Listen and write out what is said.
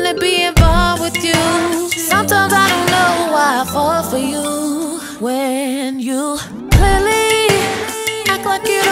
wanna be involved with you. Sometimes I don't know why I fall for you when you clearly act like you don't